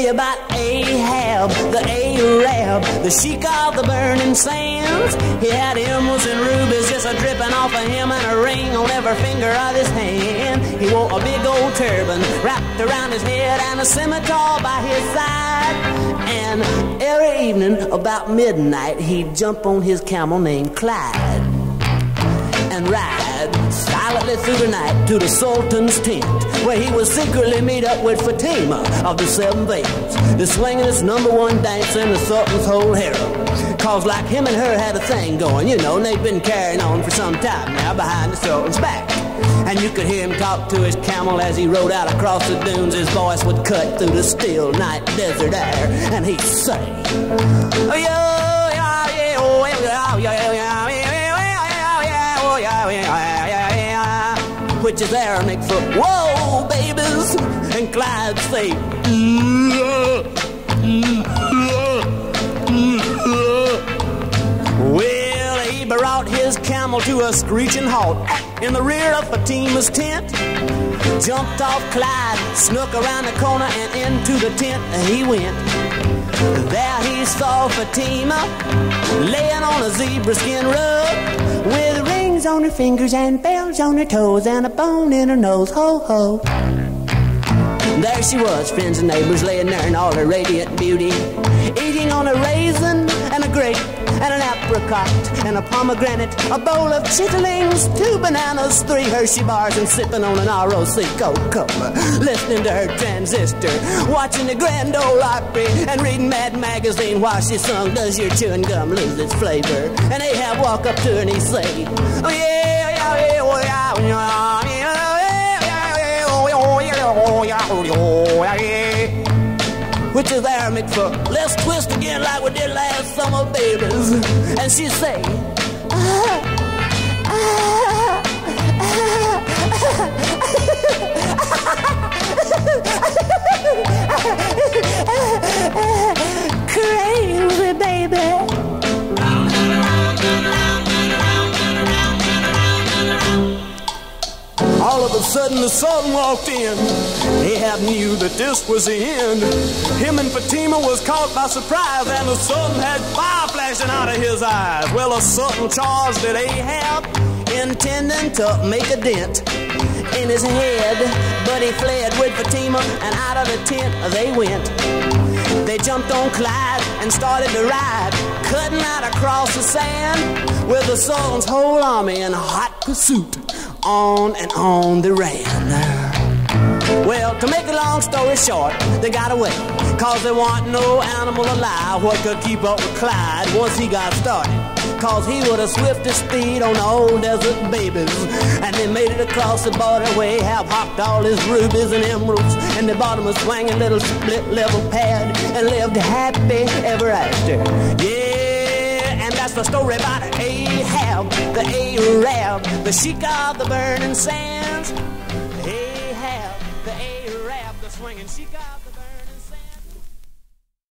you about Ahab the Arab, the sheik of the burning sands. He had emeralds and rubies just a-dripping off of him, and a ring on every finger of his hand. He wore a big old turban wrapped around his head and a scimitar by his side. And every evening about midnight he'd jump on his camel named Clyde and ride silently through the night to the Sultan's tent, where he would secretly meet up with Fatima of the Seven Veils, the swingin'est #1 dancer in the Sultan's whole harem. Cause like him and her had a thing going, you know, and they'd been carrying on for some time now behind the Sultan's back. And you could hear him talk to his camel as he rode out across the dunes. His voice would cut through the still night desert air, and he'd say, oh, yeah, yeah, yeah, oh, yeah, yeah, yeah, yeah, which is Aramaic for whoa, babies. And Clyde say, well, he brought his camel to a screeching halt in the rear of Fatima's tent. Jumped off Clyde, snuck around the corner, and into the tent he went. There he saw Fatima laying on a zebra skin rug, with rings on her fingers and bells on her toes and a bone in her nose, ho ho. There she was, friends and neighbors, laying there in all her radiant beauty, eating on a raisin and a grape and an apricot and a pomegranate, a bowl of chitterlings, 2 bananas, 3 Hershey bars, and sipping on an ROC Coca-Cola, listening to her transistor, watching the Grand Ole Opry, and reading Mad Magazine while she sung Does Your Chewing Gum Lose Its Flavor? And Ahab walk up to her and he say, oh yeah, yeah, yeah, oh yeah, yeah, which is Aramaic for let's twist again like we did last summer, babies. And she say, crazy, baby. All of a sudden the Sultan walked in. Ahab knew that this was the end. Him and Fatima was caught by surprise, and the Sultan had fire flashing out of his eyes. Well, the Sultan charged at Ahab, intending to make a dent in his head, but he fled with Fatima, and out of the tent they went. They jumped on Clyde and started to ride, cutting out across the sand, with the Sultan's whole army in hot pursuit. On and on they ran. Well, to make a long story short, they got away, cause there wasn't no animal alive what could keep up with Clyde once he got started. Cause he was the swiftest speed on the old desert babies. And they made it across the border where Ahab hocked all his rubies and emeralds, and they bought him a swinging little split level pad and lived happy ever after. Yeah, and that's the story about Ahab the Arab, the sheik of the burning sands. Ahab the Arab, the swinging sheik of